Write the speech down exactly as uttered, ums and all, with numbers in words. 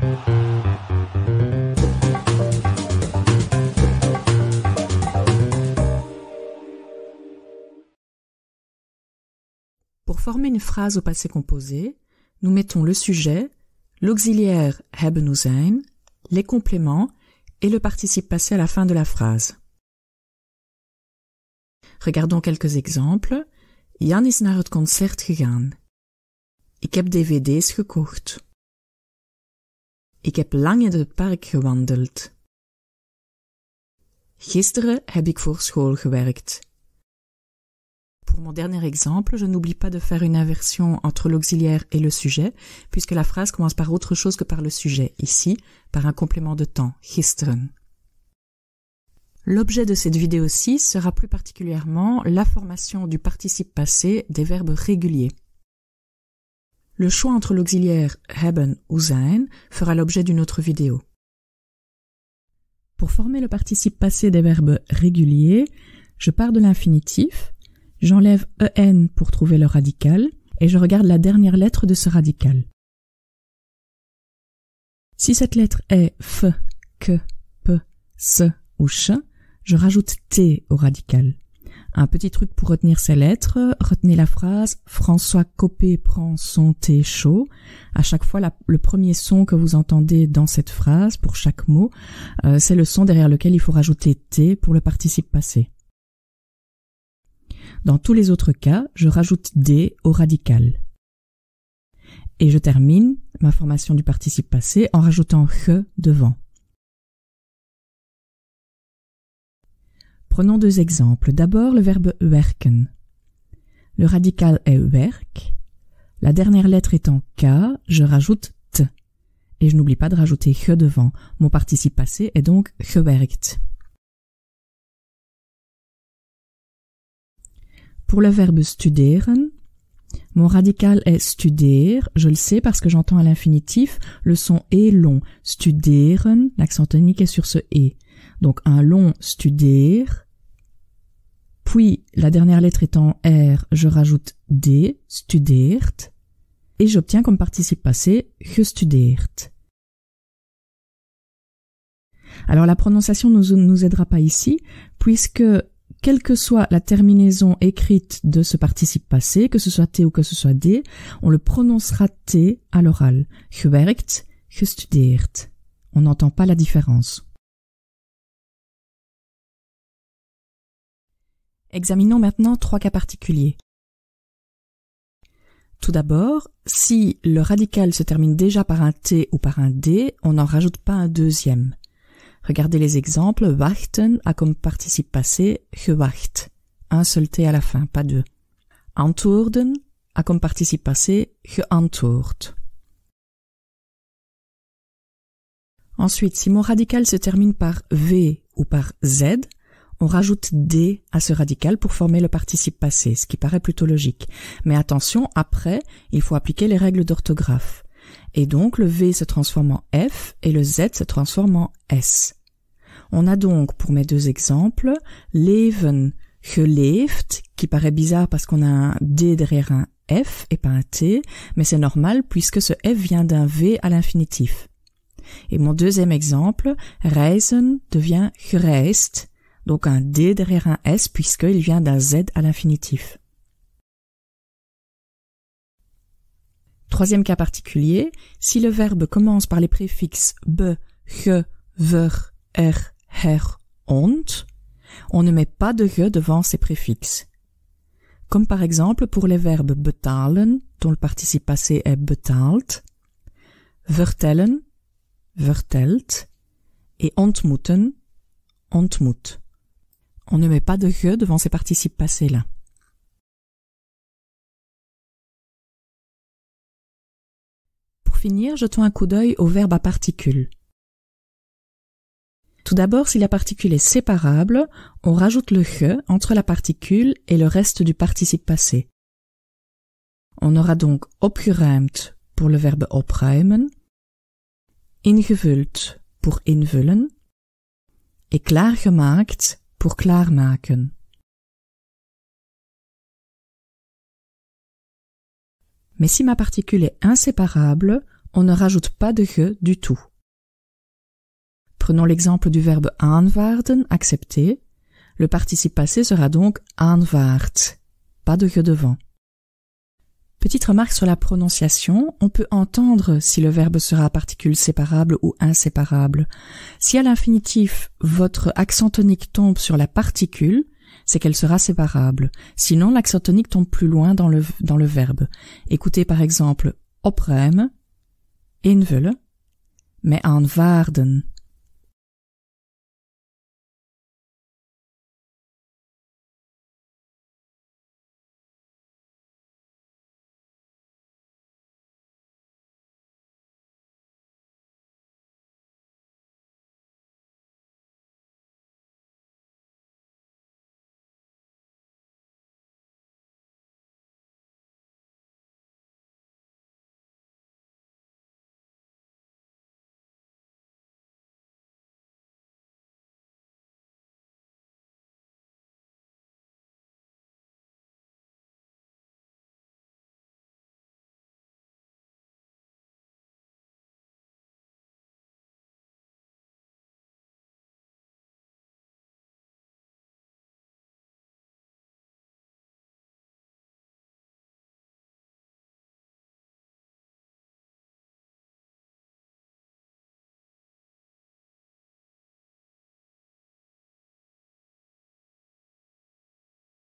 Pour former une phrase au passé composé, nous mettons le sujet, l'auxiliaire hebben ou zijn, les compléments et le participe passé à la fin de la phrase. Regardons quelques exemples. Jan is naar het concert gegaan. Ik heb D V D's gekocht. Ik heb lang in het park gewandeld. Gisteren heb ik voor school gewerkt. Pour mon dernier exemple, je n'oublie pas de faire une inversion entre l'auxiliaire et le sujet, puisque la phrase commence par autre chose que par le sujet, ici, par un complément de temps, gisteren. L'objet de cette vidéo-ci sera plus particulièrement la formation du participe passé des verbes réguliers. Le choix entre l'auxiliaire hebben ou zijn fera l'objet d'une autre vidéo. Pour former le participe passé des verbes réguliers, je pars de l'infinitif, j'enlève en pour trouver le radical et je regarde la dernière lettre de ce radical. Si cette lettre est f, que, p, s ou ch, je rajoute t au radical. Un petit truc pour retenir ces lettres, retenez la phrase « François Copé prend son thé chaud ». À chaque fois, la, le premier son que vous entendez dans cette phrase, pour chaque mot, euh, c'est le son derrière lequel il faut rajouter t pour le participe passé. Dans tous les autres cas, je rajoute d au radical. Et je termine ma formation du participe passé en rajoutant ge devant. Prenons deux exemples. D'abord, le verbe werken. Le radical est werk. La dernière lettre étant K, je rajoute t. Et je n'oublie pas de rajouter ge devant. Mon participe passé est donc gewerkt. Pour le verbe studeren, mon radical est studeer. Je le sais parce que j'entends à l'infinitif le son est long. Studeren, l'accent tonique est sur ce et. Donc un long studeer, puis la dernière lettre étant R, je rajoute D, studeert, et j'obtiens comme participe passé gestudeerd. Alors la prononciation ne nous, nous aidera pas ici, puisque quelle que soit la terminaison écrite de ce participe passé, que ce soit T ou que ce soit D, on le prononcera T à l'oral. Gewerkt, gestudeerd. On n'entend pas la différence. Examinons maintenant trois cas particuliers. Tout d'abord, si le radical se termine déjà par un T ou par un D, on n'en rajoute pas un deuxième. Regardez les exemples. Wachten a comme participe passé gewacht. Un seul T à la fin, pas deux. Antwoorden a comme participe passé geantwoord. Ensuite, si mon radical se termine par V ou par Z, on rajoute D à ce radical pour former le participe passé, ce qui paraît plutôt logique. Mais attention, après, il faut appliquer les règles d'orthographe. Et donc, le V se transforme en F et le Z se transforme en S. On a donc, pour mes deux exemples, leven, geleefd, qui paraît bizarre parce qu'on a un D derrière un F et pas un T, mais c'est normal puisque ce F vient d'un V à l'infinitif. Et mon deuxième exemple, reizen devient gereisd, donc un D derrière un S puisqu'il vient d'un Z à l'infinitif. Troisième cas particulier, si le verbe commence par les préfixes be, ge, ver, er, her, ont, on ne met pas de ge devant ces préfixes. Comme par exemple pour les verbes betalen, dont le participe passé est betaald, vertellen, vertelt, et ontmoeten, ontmoet. On ne met pas de ge devant ces participes passés-là. Pour finir, jetons un coup d'œil au verbe à particules. Tout d'abord, si la particule est séparable, on rajoute le ge entre la particule et le reste du participe passé. On aura donc opgeruimd pour le verbe opruimen, ingevuld pour invullen, et klaargemaakt pour klaarmaken. Mais si ma particule est inséparable, on ne rajoute pas de ge du tout. Prenons l'exemple du verbe aanvaarden, accepter. Le participe passé sera donc aanvaard, pas de ge devant. Petite remarque sur la prononciation, on peut entendre si le verbe sera à particule séparable ou inséparable. Si à l'infinitif, votre accent tonique tombe sur la particule, c'est qu'elle sera séparable. Sinon, l'accent tonique tombe plus loin dans le, dans le verbe. Écoutez par exemple opruimen, invullen, mais aanvaarden.